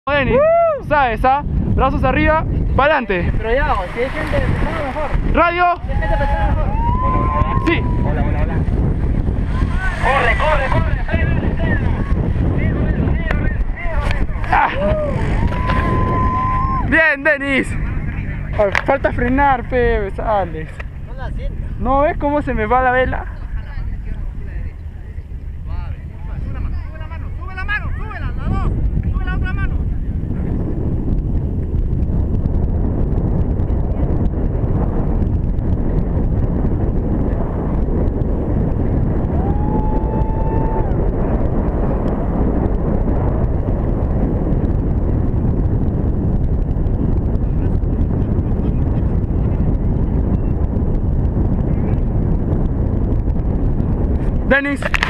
Denis, ¿sabes? Brazos arriba, para adelante. Pero ya, si hay gente pensando mejor. Radio. Si hay gente pensando mejor. Hola. Sí. Hola. Corre. Ah. Bien, Denis. Ay, falta frenar, Alex. No la siento. ¿No ves cómo se me va la vela? Sube la mano, las dos. Sube la otra mano. Denis.